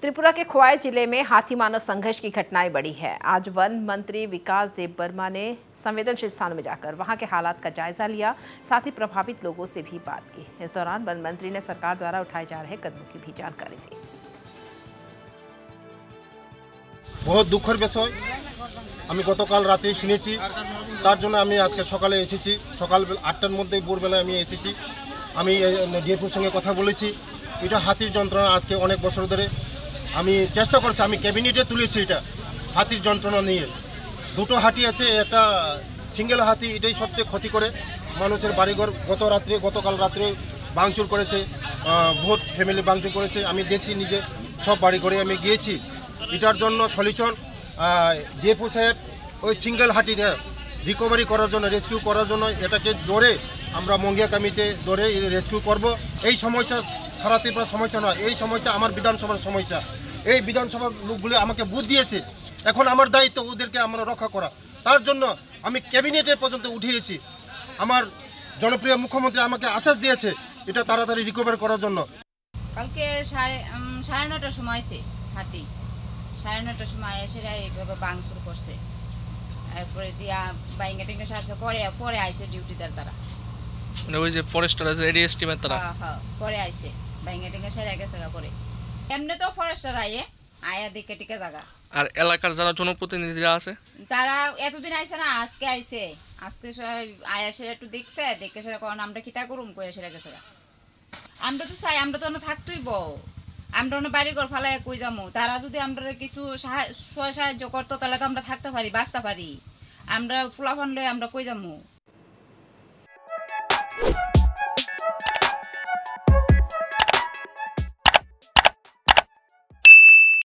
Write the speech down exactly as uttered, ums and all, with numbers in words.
त्रिपुरा के खोवाई जिले में हाथी मानव संघर्ष की घटनाएं बढ़ी है। आज वन मंत्री विकास देव वर्मा ने संवेदनशील स्थानों में जाकर वहां के हालात का जायजा लिया, साथ ही प्रभावित लोगों से भी बात की। इस दौरान वन मंत्री ने सरकार द्वारा उठाए जा रहे कदमों की भी जानकारी दी। बहुत दुखर विषय আমি গতকাল রাতে শুনেছি, তার জন্য আমি আজকে সকালে এসেছি। সকাল আটটার মধ্যে ভোরবেলায় আমি এসেছি। আমি ডিএফওর সঙ্গে কথা বলেছি। এটা হাতির যন্ত্রণা আজকে অনেক বছর ধরে আমি চেষ্টা করছি, আমি ক্যাবিনেটে তুলেছি। এটা হাতির যন্ত্রণা নিয়ে দুটো হাতি আছে, একটা সিঙ্গেল হাতি, এটাই সবচেয়ে ক্ষতি করে মানুষের বাড়িঘর। গত রাত্রে গতকাল রাত্রে ভাঙচুর করেছে, বহুত ফ্যামিলি ভাঙচুর করেছে। আমি দেখছি নিজে, সব বাড়িঘরে আমি গিয়েছি। এটার জন্য সলিউশন ডিএফও সাহেব ওই সিঙ্গেল হাতিটা রিকভারি করার জন্য, রেস্কিউ করার জন্য এটাকে ধরে আমরা মঙ্গিয়া কামিতে ধরে রেস্কিউ করব। এই সমস্যা সারা ত্রিপুরা সমস্যা নয়, এই সমস্যা আমার বিধানসভার সমস্যা। এই বিধানসভার লোকগুলি আমাকে বুথ দিয়েছে, এখন আমার দায়িত্ব ওদেরকে আমরা রক্ষা করা। তার জন্য আমি ক্যাবিনেটের পর্যন্ত উঠিয়েছি। আমার জনপ্রিয় মুখ্যমন্ত্রী আমাকে আশ্বাস দিয়েছে এটা তাড়াতাড়ি রিকভার করার জন্য। কালকে সাড়ে সাড়ে নটার সময় এসে হাতি সাড়ে নটার সময় এসে এইভাবে ভাঙচুর করছে। এরপরে দিয়া বাইঙ্গা টিঙ্গা সারছে, পরে পরে আইছে ডিউটিদার তারা, মানে ওই যে ফরেস্টার আছে এডিএস টিমের তারা। হ্যাঁ হ্যাঁ পরে আইছে বাইঙ্গা টিঙ্গা সেরে গেছে গা। পরে এমনি তো ফরেস্টার আইয়ে আয়া দেখে টিকে জায়গা। আর এলাকার যারা জনপ্রতিনিধিরা আছে তারা এতদিন আইছে না, আজকে আইছে। আজকে আয়া সেরে একটু দেখছে, দেখে সেরে কখন আমরা কিতা করুম কয়ে সেরে গেছে গা। আমরা তো চাই, আমরা তো থাকতেই বউ, আমরা অন্য বাড়ি ঘর ফালাই কই যাবো। তারা যদি আমরা কিছু সাহায্য করতো তাহলে তো আমরা থাকতে পারি, বাঁচতে পারি। আমরা ফুলাফান লয়ে আমরা কই যাবো।